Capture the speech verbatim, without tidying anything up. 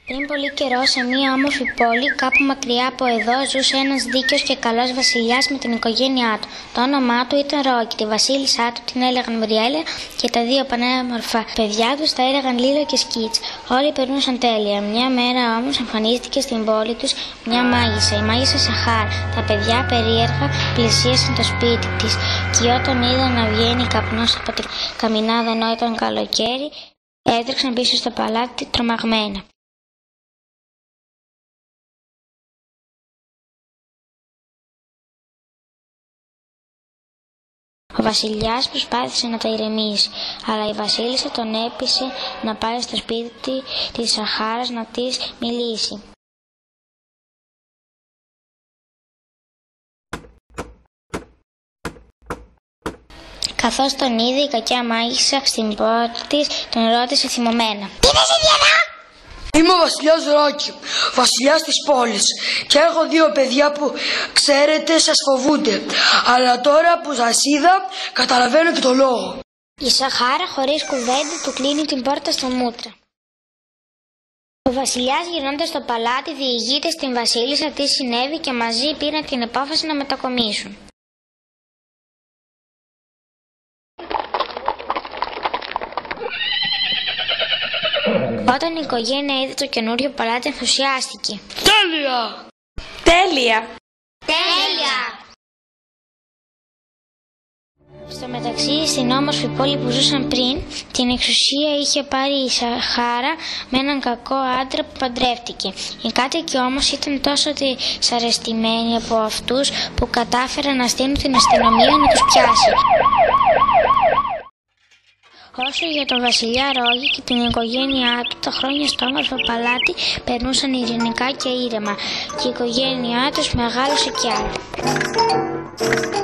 Πριν πολύ καιρό, σε μία όμορφη πόλη, κάπου μακριά από εδώ, ζούσε ένας δίκαιος και καλός βασιλιάς με την οικογένειά του. Το όνομά του ήταν Ρόκι. Τη βασίλισσά του την έλεγαν Μουριέλα και τα δύο πανέμορφα παιδιά τους τα έλεγαν Λίλο και Σκίτς. Όλοι περνούσαν τέλεια. Μια μέρα όμως εμφανίστηκε στην πόλη τους μια μάγισσα, η μάγισσα Σαχάρα. Τα παιδιά περίεργα πλησίασαν το σπίτι της και όταν είδαν να βγαίνει καπνός από την καμινάδα ενώ ήταν καλοκαίρι, έτρεξαν πίσω στο παλάτι τρομαγμένα. Ο βασιλιάς προσπάθησε να τα ηρεμήσει, αλλά η βασίλισσα τον έπεισε να πάει στο σπίτι της Σαχάρας να της μιλήσει. Καθώς τον είδε, η κακιά μάγισσα στην πόρτα της τον ρώτησε θυμωμένα: «Τι είναι Ζηλιανά?» «Είμαι ο βασιλιάς Ρόκι, βασιλιάς της πόλης και έχω δύο παιδιά που ξέρετε σας φοβούνται, αλλά τώρα που σας είδα καταλαβαίνω και το λόγο». Η Σαχάρα χωρίς κουβέντα του κλείνει την πόρτα στο μούτρα. Ο βασιλιάς γυρνώντας στο παλάτι διηγείται στην βασίλισσα τι συνέβη και μαζί πήραν την απόφαση να μετακομίσουν. Όταν η οικογένεια είδε το καινούριο παλάτι ενθουσιάστηκε. Τέλεια! Τέλεια! Τέλεια! Στο μεταξύ, στην όμορφη πόλη που ζούσαν πριν, την εξουσία είχε πάρει η Σαχάρα με έναν κακό άντρα που παντρεύτηκε. Οι κάτοικοι όμως ήταν τόσο δυσαρεστημένοι από αυτούς που κατάφεραν να στείλουν την αστυνομία να τους πιάσει. Όσο για τον βασιλιά Ρόκι και την οικογένειά του, τα χρόνια στο όμορφο παλάτι περνούσαν ειρηνικά και ήρεμα και η οικογένειά τους μεγάλωσε κι άλλο.